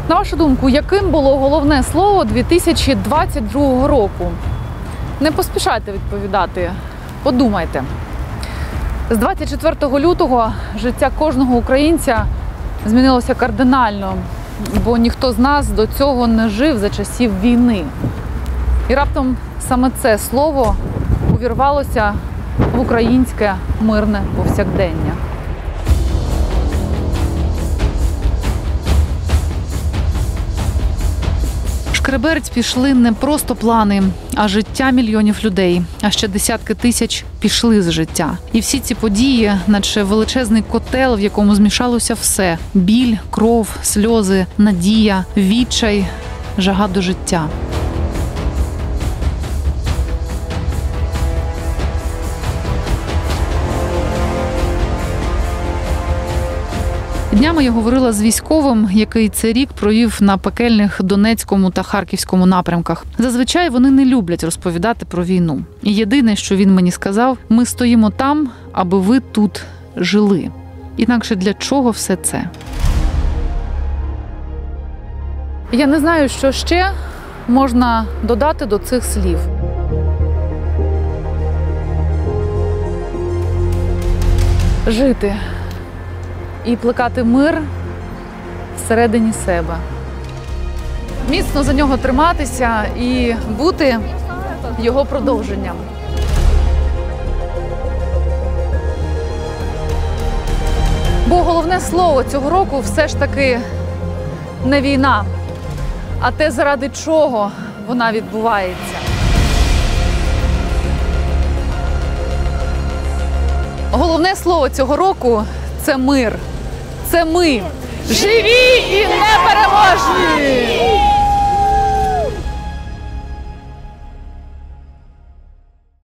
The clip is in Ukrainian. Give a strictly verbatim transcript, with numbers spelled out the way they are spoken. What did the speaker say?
На вашу думку, яким було головне слово дві тисячі двадцять другого року? Не поспішайте відповідати, подумайте. З двадцять четвертого лютого життя кожного українця змінилося кардинально, бо ніхто з нас до цього не жив за часів війни. І раптом саме це слово увірвалося в українське мирне повсякдення. Шкереберть пішли не просто плани, а життя мільйонів людей. А ще десятки тисяч пішли з життя. І всі ці події, наче величезний котел, в якому змішалося все – біль, кров, сльози, надія, відчай, жага до життя. Днями я говорила з військовим, який цей рік провів на пекельних Донецькому та Харківському напрямках. Зазвичай вони не люблять розповідати про війну. І єдине, що він мені сказав – ми стоїмо там, аби ви тут жили. Інакше для чого все це? Я не знаю, що ще можна додати до цих слів. Жити. І плекати мир всередині себе. Міцно за нього триматися і бути його продовженням. Бо головне слово цього року все ж таки не війна, а те, заради чого вона відбувається. Головне слово цього року – це мир. Це ми. Живі і непереможні!